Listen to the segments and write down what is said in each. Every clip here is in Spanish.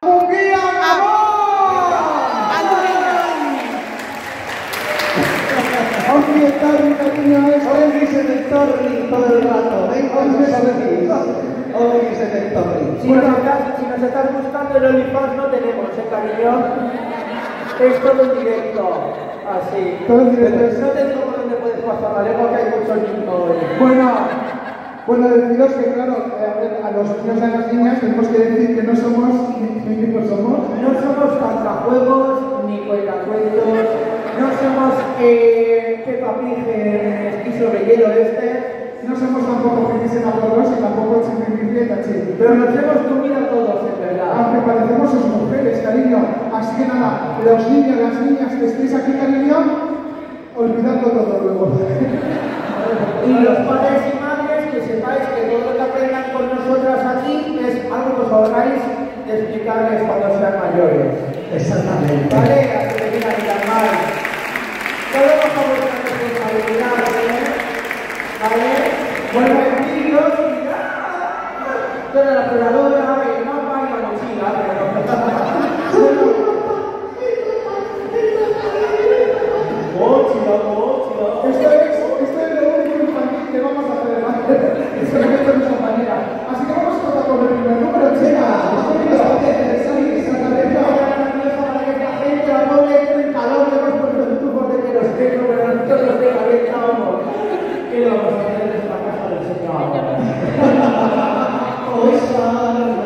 ¡Munguía, amor! Ongi etorri, cariño, ongi se te etorri todo el rato. Venga, ongi se te etorri. Si nos estás buscando el OnlyFans no tenemos, cariño. Es todo en directo. Así. Todo en directo. No te digo por dónde puedes pasar la lengua, que hay muchos niños hoy. Bueno, deciros que, claro, a los niños y a las niñas tenemos que decir que no somos, ¿qué tipo somos? No somos cantajuegos, ni cuentacuentos, no somos Peppa Pig en esquí sobre hielo No somos tampoco felices enamorados y tampoco chiquititas, pero nos hemos comido todos, en verdad. Aunque parecemos sus mujeres, cariño. Así que nada, los niños, las niñas que estéis aquí, cariño, olvidadlo todo luego. Y los padres y madres, que sepáis que todo lo que aprendan con nosotras aquí es algo que os ahorráis de explicarles cuando sean mayores. Exactamente. ¿Vale? Así que mira, mal. Todo bajo vuestra responsabilidad, ¿vale? Bueno, vídeos y ya. Toda la operadora, el mapa y la mochila. Esto es lo único infantil que vamos a hacer, ¿vale? Es lo que ha hecho mi compañera. Así que vamos a tratar con el primer número, chicas. ¿Qué le vamos a hacer en esta casa del Señor?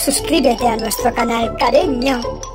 suscríbete a nuestro canal, cariño.